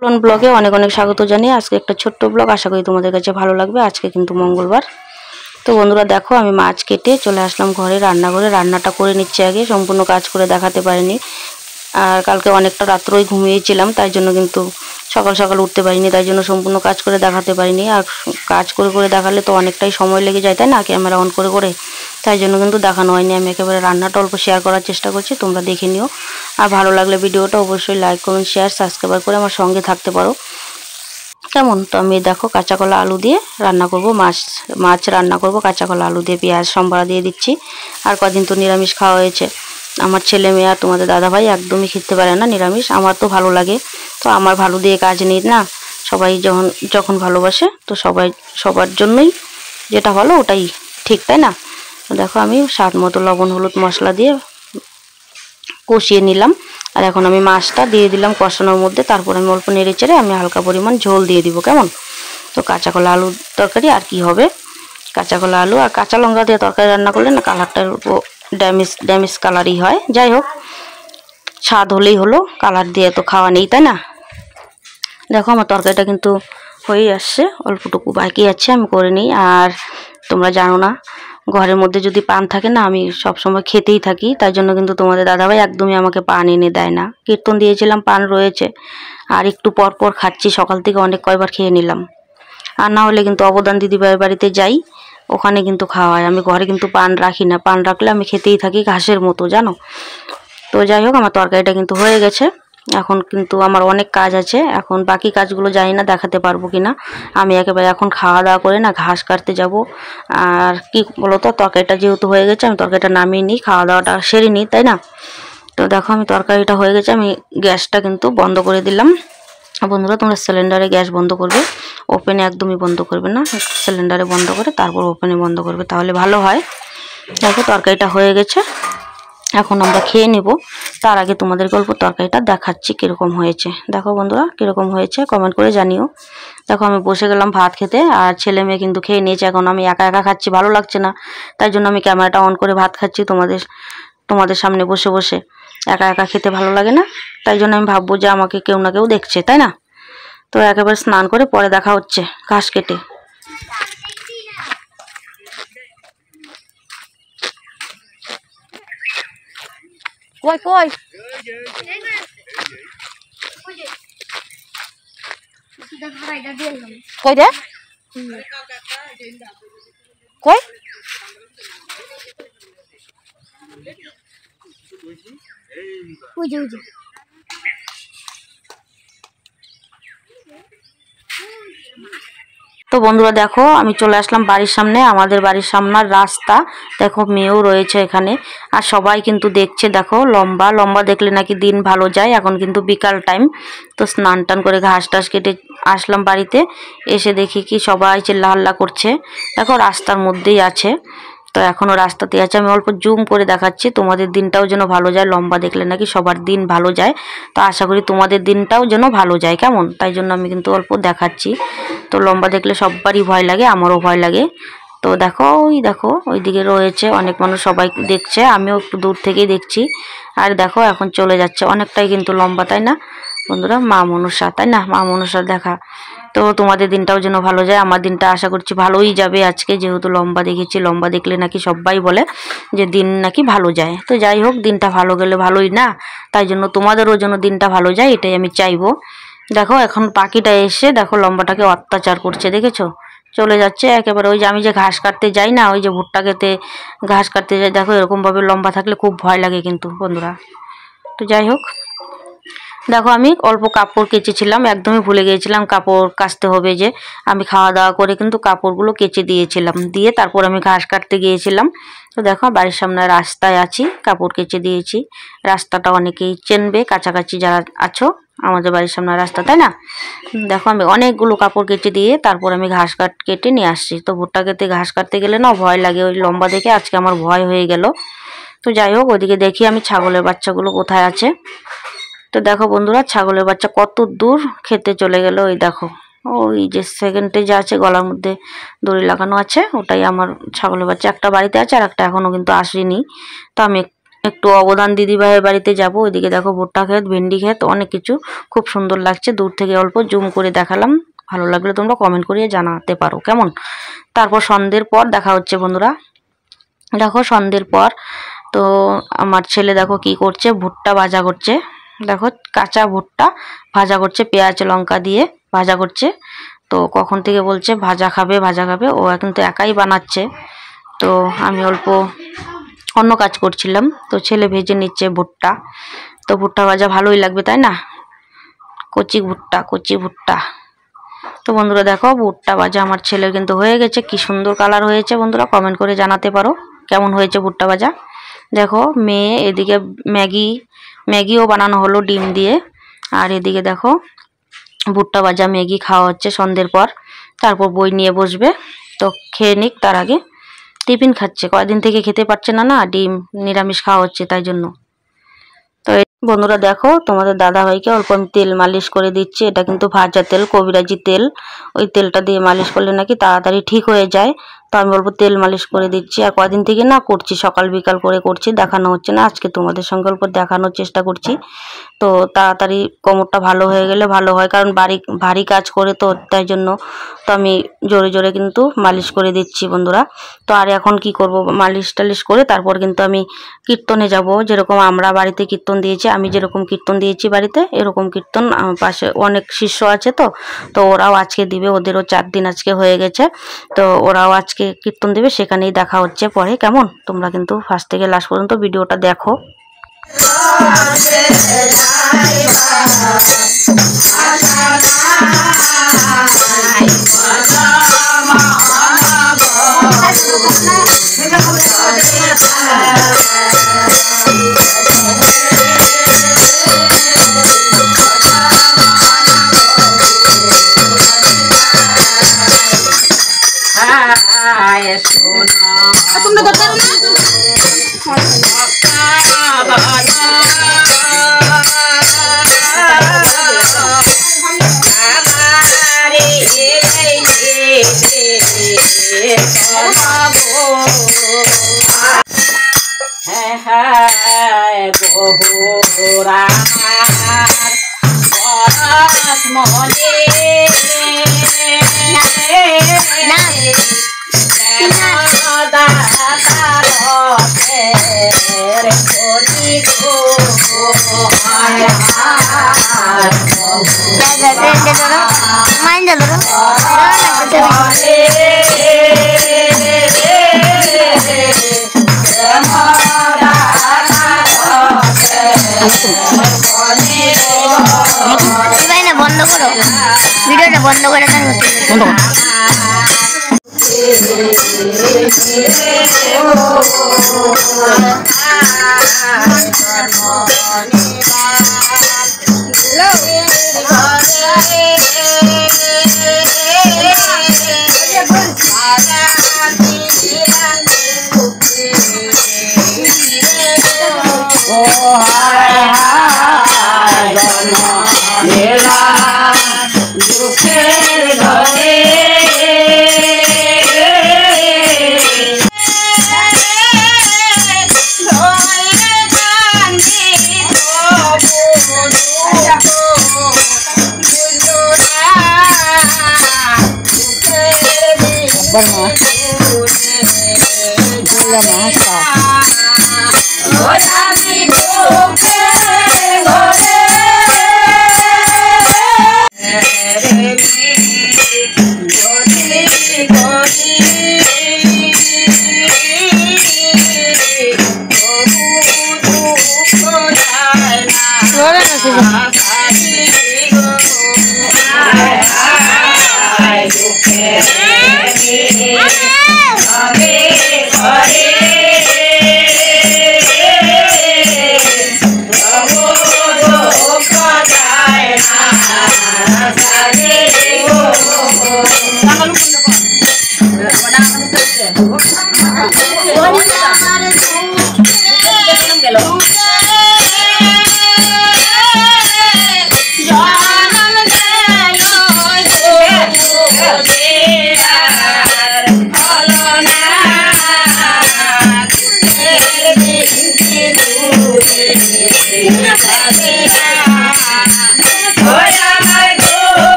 পুরন ব্লগে অনেক অনেক স্বাগত জানিয়ে আজকে একটা ছোট্ট ব্লগ, আশা করি তোমাদের কাছে ভালো লাগবে। আজকে কিন্তু মঙ্গলবার। তো বন্ধুরা দেখো, আমি মাছ কেটে চলে আসলাম ঘরে, রান্নাঘরে। রান্নাটা করে নিচ্ছি আগে, সম্পূর্ণ কাজ করে দেখাতে পারিনি। আর কালকে অনেকটা রাত্রেই ঘুমিয়েছিলাম, তাই জন্য কিন্তু সকাল সকাল উঠতে পারিনি, তাই জন্য সম্পূর্ণ কাজ করে দেখাতে পারিনি। আর কাজ করে করে দেখালে তো অনেকটাই সময় লেগে যায়, তাই না, ক্যামেরা অন করে করে, তাই জন্য কিন্তু দেখানো হয়নি। আমি একেবারে রান্নাটা অল্প শেয়ার করার চেষ্টা করছি, তোমরা দেখে নিও। আর ভালো লাগলে ভিডিওটা অবশ্যই লাইক কমেন্ট শেয়ার সাবস্ক্রাইব করে আমার সঙ্গে থাকতে পারো, কেমন? তো আমি দেখো কাঁচা কলা আলু দিয়ে রান্না করব, মাছ রান্না করব কাঁচা কলা আলু দিয়ে, পেঁয়াজ সম্বারা দিয়ে দিচ্ছি। আর কদিন তো নিরামিষ খাওয়া হয়েছে, আমার ছেলে মেয়ে আর তোমাদের দাদাভাই একদমই খেতে পারে না নিরামিষ। আমার তো ভালো লাগে, তো আমার ভালো দিয়ে কাজ নেই না। সবাই যখন ভালোবাসে তো সবার জন্যই যেটা ভালো ওটাই ঠিক, তাই না? দেখো আমি স্বাদ মতো লবণ হলুদ মশলা দিয়ে কষিয়ে নিলাম। আর এখন আমি মাছটা দিয়ে দিলাম কষানোর মধ্যে, তারপর আমি অল্প নেড়ে চেড়ে আমি হালকা পরিমাণ ঝোল দিয়ে দিব, কেমন? তো কাঁচা কলা আলুর তরকারি আর কি হবে, কাঁচা কলা আলু আর কাঁচা লঙ্কা দিয়ে তরকারি রান্না করলে না কালারটা ড্যামেজ কালারই হয়। যাই হোক, স্বাদ হলেই হলো, কালার দিয়ে তো খাওয়া নেই, তাই না? দেখো আমার তরকারিটা কিন্তু হয়ে আসছে, অল্পটুকু বাকি আছে, আমি করে নিই। আর তোমরা জানো না, ঘরের মধ্যে যদি পান থাকে না, আমি সব সময় খেতেই থাকি, তাই জন্য কিন্তু তোমাদের দাদাভাই একদমই আমাকে পান এনে দেয় না। কীর্তন দিয়েছিলাম, পান রয়েছে, আর একটু পর পর খাচ্ছি, সকাল থেকে অনেক কয়বার খেয়ে নিলাম। আর না হলে কিন্তু অবদান দিদিভাইয়ের বাড়িতে যাই, ওখানে কিন্তু খাওয়া হয়। আমি ঘরে কিন্তু পান রাখি না, পান রাখলে আমি খেতেই থাকি ঘাসের মতো, জানো। তো যাই হোক, আমার তরকারিটা কিন্তু হয়ে গেছে। এখন কিন্তু আমার অনেক কাজ আছে, এখন বাকি কাজগুলো জানি না দেখাতে পারবো কিনা। আমি একেবারে এখন খাওয়া দাওয়া করে না ঘাস কাটতে যাব। আর কি বলতো, তরকারিটা যেহেতু হয়ে গেছে, আমি তরকারিটা নামিয়ে নিই, খাওয়া দাওয়াটা সেরে নিই, তাই না? তো দেখো আমি তরকারিটা হয়ে গেছে, আমি গ্যাসটা কিন্তু বন্ধ করে দিলাম। বন্ধুরা, তোমরা সিলিন্ডারে গ্যাস বন্ধ করবে, ওপেনে একদমই বন্ধ করবে না, সিলিন্ডারে বন্ধ করে তারপর ওপেনে বন্ধ করবে, তাহলে ভালো হয়। দেখো তরকারিটা হয়ে গেছে, এখন আমরা খেয়ে নেব। তার আগে তোমাদের গল্প তরকারিটা দেখাচ্ছি কীরকম হয়েছে। দেখো বন্ধুরা কীরকম হয়েছে কমেন্ট করে জানিও। দেখো আমি বসে গেলাম ভাত খেতে, আর ছেলে মেয়ে কিন্তু খেয়ে নিয়েছে। এখন আমি একা একা খাচ্ছি, ভালো লাগছে না, তাই জন্য আমি ক্যামেরাটা অন করে ভাত খাচ্ছি তোমাদের সামনে বসে বসে। একা একা খেতে ভালো লাগে না, তাই জন্য আমি ভাববো যে আমাকে কেউ না কেউ দেখছে, তাই না? তো একেবারে স্নান করে পরে দেখা হচ্ছে ঘাস কেটে। কই কই কই রে কই তো বন্ধুরা দেখো আমি চলে আসলাম বাড়ির সামনে, আমাদের বাড়ির সামনের রাস্তা। দেখো মেয়েও রয়েছে এখানে, আর সবাই কিন্তু দেখছে। দেখো লম্বা লম্বা দেখলে নাকি দিন ভালো যায়। এখন কিন্তু বিকাল টাইম, তো স্নান টান করে ঘাস টাস কেটে আসলাম বাড়িতে। এসে দেখি কি সবাই চিল্লা হাল্লা করছে। দেখো রাস্তার মধ্যেই আছে, তো এখনও রাস্তাতে আছে। আমি অল্প জুম করে দেখাচ্ছি, তোমাদের দিনটাও যেন ভালো যায়। লম্বা দেখলে নাকি সবার দিন ভালো যায়, তো আশা করি তোমাদের দিনটাও যেন ভালো যায়, কেমন? তাই জন্য আমি কিন্তু অল্প দেখাচ্ছি। তো লম্বা দেখলে সবারই ভয় লাগে, আমারও ভয় লাগে। তো দেখো ওইদিকে রয়েছে অনেক মানুষ, সবাই দেখছে, আমিও একটু দূর থেকেই দেখছি। আর দেখো এখন চলে যাচ্ছে, অনেকটাই কিন্তু লম্বা, তাই না বন্ধুরা? মা মনসা, তাই না? মা মনসার দেখা। তো তোমাদের দিনটাও যেন ভালো যায়, আমার দিনটা আশা করছি ভালোই যাবে আজকে, যেহেতু লম্বা দেখেছি। লম্বা দেখলে নাকি সবাই বলে যে দিন নাকি ভালো যায়। তো যাই হোক, দিনটা ভালো গেলে ভালোই না, তাই জন্য তোমাদেরও যেন দিনটা ভালো যায়, এটাই আমি চাইবো। দেখো এখন পাখিটা এসে দেখো লম্বাটাকে অত্যাচার করছে, দেখেছো? চলে যাচ্ছে একেবারে। ওই যে আমি যে ঘাস কাটতে যাই না, ওই যে ভুট্টা খেতে ঘাস কাটতে যাই, দেখো এরকমভাবে লম্বা থাকলে খুব ভয় লাগে কিন্তু বন্ধুরা। তো যাই হোক, দেখো আমি অল্প কাপড় কেচেছিলাম, একদমই ভুলে গিয়েছিলাম কাপড় কাচতে হবে। যে আমি খাওয়া দাওয়া করে কিন্তু কাপড়গুলো কেচে দিয়েছিলাম, দিয়ে তারপর আমি ঘাস কাটতে গিয়েছিলাম। তো দেখো বাড়ির সামনে রাস্তায় আছি, কাপড় কেচে দিয়েছি। রাস্তাটা অনেকেই চেনবে, কাছাকাছি যারা আছো, আমাদের বাড়ির সামনে রাস্তা, তাই না? দেখো আমি অনেকগুলো কাপড় কেচে দিয়ে তারপর আমি ঘাস কেটে নিয়ে আসছি। তো ভুট্টা খেতে ঘাস কাটতে গেলে না ভয় লাগে, ওই লম্বা দেখে আজকে আমার ভয় হয়ে গেল। তো যাই হোক, ওইদিকে দেখি আমি ছাগলের বাচ্চাগুলো কোথায় আছে। তো দেখো বন্ধুরা, ছাগলের বাচ্চা কত দূর খেতে চলে গেল। ওই দেখো, ওই যে সেকেন্ডে যা আছে গলার মধ্যে দড়ি লাগানো আছে, ওটাই আমার ছাগলের বাচ্চা। একটা বাড়িতে আছে আর একটা এখনো কিন্তু আসেনি। তো আমি একটু অবদান দিদিভাইয়ের বাড়িতে যাব। ওইদিকে দেখো ভুট্টা ক্ষেত, ভেন্ডি ক্ষেত, অনেক কিছু খুব সুন্দর লাগছে। দূর থেকে অল্প জুম করে দেখালাম, ভালো লাগলে তোমরা কমেন্ট করিয়ে জানাতে পারো কেমন। তারপর সন্ধ্যের পর দেখা হচ্ছে বন্ধুরা। দেখো সন্ধ্যের পর তো আমার ছেলে দেখো কি করছে, ভুট্টা ভাজা করছে। দেখো কাঁচা ভুট্টা ভাজা করছে, পেঁয়াজ লঙ্কা দিয়ে ভাজা করছে। তো কখন থেকে বলছে ভাজা খাবে ভাজা খাবে, ও কিন্তু একাই বানাচ্ছে। তো আমি অল্প অন্য কাজ করছিলাম। তো ছেলে ভেজে নিচ্ছে ভুট্টা। তো ভুট্টা ভাজা ভালোই লাগবে তাই না, কচি ভুট্টা কচি ভুট্টা। তো বন্ধুরা দেখো ভুট্টা ভাজা আমার ছেলের কিন্তু হয়ে গেছে। কি সুন্দর কালার হয়েছে বন্ধুরা, কমেন্ট করে জানাতে পারো কেমন হয়েছে ভুট্টা ভাজা। দেখো মেয়ে এদিকে ম্যাগিও বানানো হলো ডিম দিয়ে। আর এদিকে দেখো ভুট্টা ভাজা ম্যাগি খাওয়া হচ্ছে সন্ধ্যের পর। তারপর বই নিয়ে বসবে। তো খেয়ে নিক, তার আগে টিফিন খাচ্ছে, কয়দিন থেকে খেতে পারছে না, ডিম নিরামিষ খাওয়া হচ্ছে তাই জন্য। তো বন্ধুরা দেখো তোমাদের দাদাভাইকে অল্প আমি তেল মালিশ করে দিচ্ছি। এটা কিন্তু ভাজা তেল, কবিরাজি তেল। ওই তেলটা দিয়ে মালিশ করলে নাকি তাড়াতাড়ি ঠিক হয়ে যায়। তো আমি অল্প তেল মালিশ করে দিচ্ছি। আর কদিন থেকে না করছি, সকাল বিকাল করে করছি, দেখানো হচ্ছে না। আজকে তোমাদের সঙ্গে অল্প দেখানোর চেষ্টা করছি। তো তাড়াতাড়ি কোমরটা ভালো হয়ে গেলে ভালো হয়, কারণ ভারী কাজ করে তো তাই জন্য। তো আমি জোরে জোরে কিন্তু মালিশ করে দিচ্ছি বন্ধুরা। তো আর এখন কি করব, মালিশ টালিশ করে তারপর কিন্তু আমি কীর্তনে যাব। যেরকম আমরা বাড়িতে কীর্তন দিয়েছি, আমি যেরকম কীর্তন দিয়েছি বাড়িতে, এরকম কীর্তন আমার পাশে অনেক শিষ্য আছে। তো ওরাও আজকে দিবে, ওদেরও 4 দিন আজকে হয়ে গেছে। তো ওরাও আজকে কীর্তন দেবে, সেখানেই দেখা হচ্ছে পরে কেমন। তোমরা কিন্তু ফার্স্ট থেকে লাস্ট পর্যন্ত ভিডিওটা দেখো। তোমরা দরকার না বহুরা মনে বন্ধ করো ভিডিওটা, বন্ধ করে দেন, বন্ধ করো।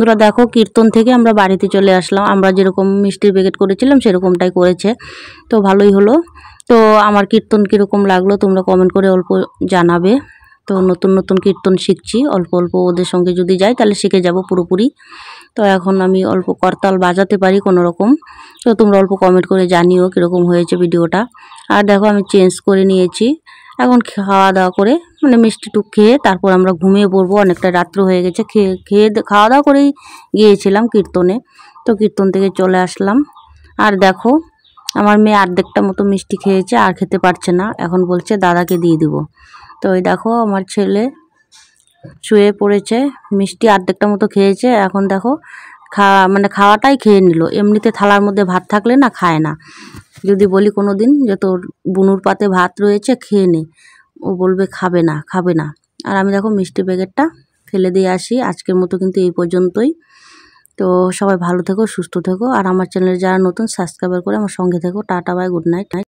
বন্ধুরা দেখো কীর্তন থেকে আমরা বাড়িতে চলে আসলাম। আমরা যেরকম মিষ্টির প্যাকেট করেছিলাম সেরকমটাই করেছে, তো ভালোই হলো। তো আমার কীর্তন কীরকম লাগলো তোমরা কমেন্ট করে অল্প জানাবে। তো নতুন নতুন কীর্তন শিখছি, অল্প অল্প ওদের সঙ্গে যদি যাই তাহলে শিখে যাব পুরোপুরি। তো এখন আমি অল্প করতাল বাজাতে পারি কোনো রকম। তো তোমরা অল্প কমেন্ট করে জানিও কীরকম হয়েছে ভিডিওটা। আর দেখো আমি চেঞ্জ করে নিয়েছি, এখন খাওয়া দাওয়া করে মানে মিষ্টি টুক খেয়ে তারপর আমরা ঘুমিয়ে পড়বো। অনেকটা রাত্র হয়ে গেছে, খেয়ে খাওয়া দাওয়া করেই গিয়েছিলাম কীর্তনে। তো কীর্তন থেকে চলে আসলাম। আর দেখো আমার মেয়ে অর্ধেকটা মতো মিষ্টি খেয়েছে, আর খেতে পারছে না, এখন বলছে দাদাকে দিয়ে দিব। তো ওই দেখো আমার ছেলে শুয়ে পড়েছে, মিষ্টি অর্ধেকটা মতো খেয়েছে। এখন দেখো খাওয়াটাই খেয়ে নিল। এমনিতে থালার মধ্যে ভাত থাকলে না খায় না। যদি বলি কোনো দিন যে তোর বুনুর পাতে ভাত রয়েছে খেয়ে নে, ও বলবে খাবে না খাবে না। আর আমি দেখো মিষ্টি প্যাকেটটা ফেলে দিয়ে আসি। আজকের মতো কিন্তু এই পর্যন্তই। তো সবাই ভালো থেকো, সুস্থ থেকো। আর আমার চ্যানেলে যারা নতুন সাবস্ক্রাইব করে আমার সঙ্গে থেকো। Tata bye, good night.